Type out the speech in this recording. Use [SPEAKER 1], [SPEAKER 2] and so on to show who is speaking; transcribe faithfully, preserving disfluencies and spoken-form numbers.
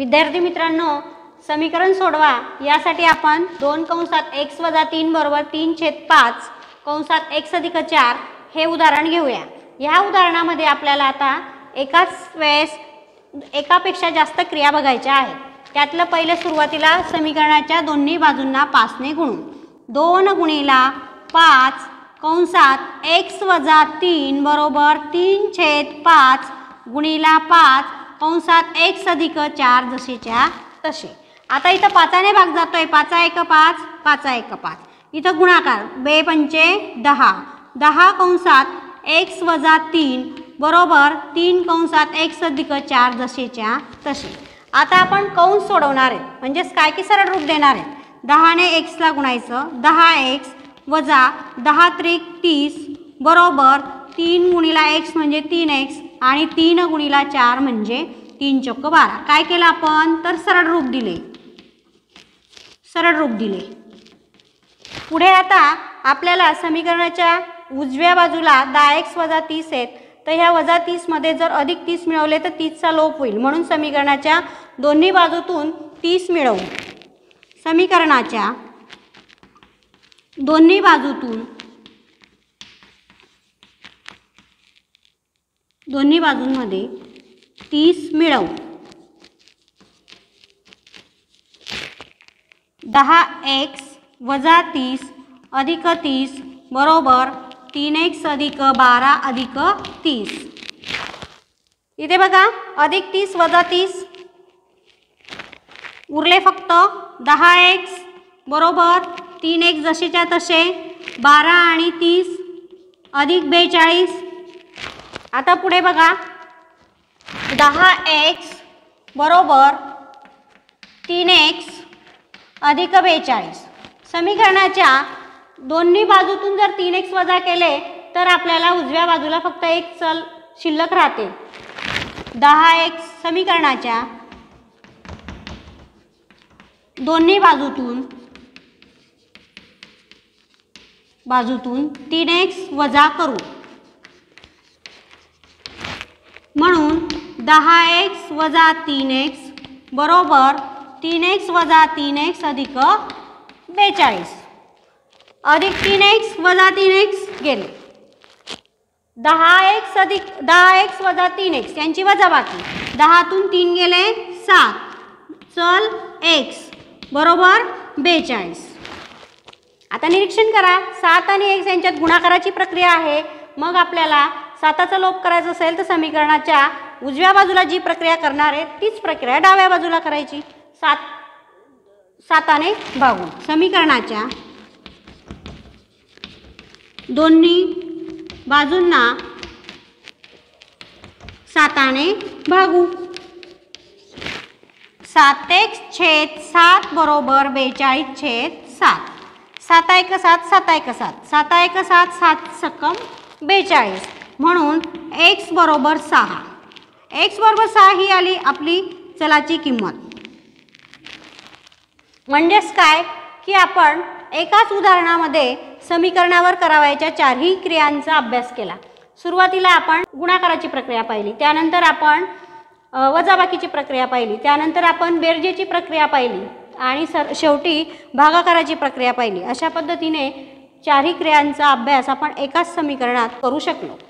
[SPEAKER 1] विद्यार्थी मित्रांनो, समीकरण सोडवा यासाठी आपण दोन कंसात एक्स वजा तीन बरोबर तीन छेद पाच कंसात एक्स अधिक चार हे उदाहरण घेऊया। या उदाहरणामध्ये आपल्याला आता एकाच वेळेस एकापेक्षा जास्त क्रिया बघायच्या आहेत। त्यातलं पहिलं सुरुवातीला समीकरणाच्या दोन्ही बाजूंना पाच ने गुणू। दोन गुणिला पाच कंसात एक्स वजा तीन बरोबर तीन छेद पाच गुणिला पाच कंसात एक्स अधिक चार जसेच्या तसे। आता इथं पाचाने भाग जातोय, पाचा एक पाच, पाचा एक पाच, इथं गुणाकार बे पंचे दहा, दहा कंसात एक्स वजा तीन बरोबर तीन कंसात एक्स अधिक चार जसेच्या तसे। आता आपण कंस सोडवणार आहे, म्हणजेच काय की सरळ रूप देणार आहे। दहाने एक्सला गुणायचं, दहा एक्स वजा दहा त्रिक तीस बरोबर तीन गुणिला एक्स म्हणजे तीन एक्स आणि तीन गुणिला चार म्हणजे तीन चौक बारा। काय केलं आपण तर सरळ रूप दिले, सरळ रूप दिले। पुढे आता आपल्याला समीकरणाच्या उजव्या बाजूला दहा एक्स वजा तीस आहेत, तर ह्या वजा तीस मध्ये जर अधिक तीस मिळवले तर तीसचा लोप होईल, म्हणून समीकरणाच्या दोन्ही बाजूतून तीस मिळवू। समीकरणाच्या दोन्ही बाजूतून दोन्ही बाजूंमध्ये तीस मिळवू। दहा एक्स वजा तीस अधिक तीस बरोबर तीन एक्स अधिक बारा अधिक तीस। इथे बघा अधिक तीस वजा तीस उरले फक्त दहा एक्स बरोबर तीन एक्स जसेच्या तसे, बारा आणि तीस अधिक बेचाळीस। आता पुढे बघा दहा एक्स बरोबर तीन एक्स अधिक बेचाळीस। समीकरणाच्या दोन्ही बाजूतून जर तीन एक्स वजा केले तर आपल्याला उजव्या बाजूला फक्त एक चल शिल्लक राहते। दहा एक्स समीकरणाच्या दोन्ही बाजूतून बाजूतून तीन एक्स वजा करू, म्हणून दहा एक्स वजा तीन एक्स बरोबर तीन एक्स वजा तीन एक्स अधिक बेचाळीस, अधिक तीन एक्स वजा तीन एक्स गेले, दहा एक्स अधिक दहा एक्स वजा तीन एक्स यांची वजाबाकी, दहातून तीन गेले सात, चल एक्स बरोबर बेचाळीस। आता निरीक्षण करा, सात आणि एक्स यांच्यात गुणाकाराची प्रक्रिया आहे। मग आपल्याला साताचा लोप करायचा असेल तर समीकरणाच्या उजव्या बाजूला जी प्रक्रिया करणार आहे तीच प्रक्रिया डाव्या बाजूला करायची, सात साताने भागून। समीकरणाच्या दोन्ही बाजूंना साताने भागू। सात एक्स छेद सात बरोबर बेचाळीस छेद सात, साता एक सात, साता एक सात, साता एक सात, सात सकम बेचाळीस, म्हणून एक्स बरोबर सहा। एक्स बरोबर सहा ही आली आपली चलाची किंमत। म्हणजेच काय की आपण एकाच उदाहरणामध्ये समीकरणावर करावयाच्या चारही क्रियांचा अभ्यास केला। सुरुवातीला आपण गुणाकाराची प्रक्रिया पाहिली, त्यानंतर आपण वजाबाकीची प्रक्रिया पाहिली, त्यानंतर आपण बेरजेची प्रक्रिया पाहिली आणि सर शेवटी भागाकाराची प्रक्रिया पाहिली। अशा पद्धतीने चारही क्रियांचा अभ्यास आपण एकाच समीकरणात करू शकलो।